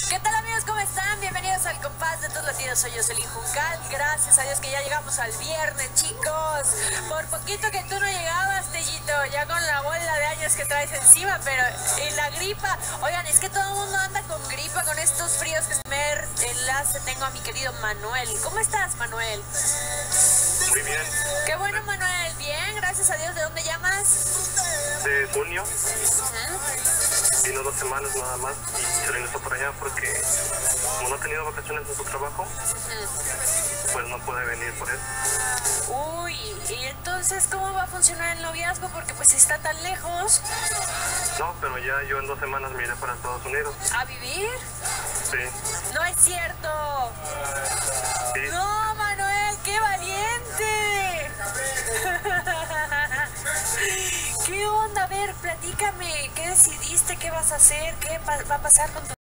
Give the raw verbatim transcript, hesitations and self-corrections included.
¿Qué tal, amigos? ¿Cómo están? Bienvenidos al Compás de tus latidos. Soy Jocelyn Juncal. Gracias a Dios que ya llegamos al viernes, chicos. Por poquito que tú no llegabas, Tellito, ya con la bola de años que traes encima, pero en la gripa. Oigan, es que todo el mundo anda con gripa, con estos fríos que primer enlace tengo a mi querido Manuel. ¿Cómo estás, Manuel? Muy bien. Qué bueno, Manuel. Bien, gracias a Dios. ¿De dónde llamas? De junio. ¿Mm? Vino dos semanas nada más y se regresó por allá porque como no ha tenido vacaciones en su trabajo, ¿Mm? pues no puede venir por eso. Uy, ¿y entonces cómo va a funcionar el noviazgo? Porque pues está tan lejos. No, pero ya yo en dos semanas me iré para Estados Unidos. ¿A vivir? Sí. No es cierto. Sí. No, Manuel, qué valiente. ¿Qué onda? A ver, platícame, ¿qué decidiste? ¿Qué vas a hacer? ¿Qué va a pasar con tu